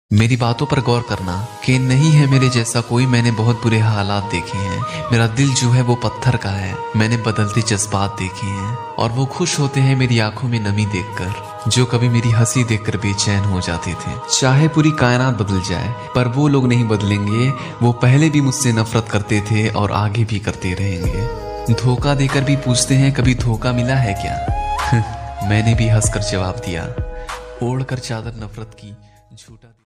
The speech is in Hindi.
मेरी बातों पर गौर करना कि नहीं है मेरे जैसा कोई। मैंने बहुत बुरे हालात देखे हैं। मेरा दिल जो है वो पत्थर का है। मैंने बदलते जज्बात देखे हैं और वो खुश होते हैं मेरी आंखों में नमी देखकर, जो कभी मेरी हंसी देखकर बेचैन हो जाते थे। चाहे पूरी कायनात बदल जाए पर वो लोग नहीं बदलेंगे। वो पहले भी मुझसे नफरत करते थे और आगे भी करते रहेंगे। धोखा देकर भी पूछते हैं कभी धोखा मिला है क्या। मैंने भी हंसकर जवाब दिया, ओढ़कर चादर नफरत की झूठा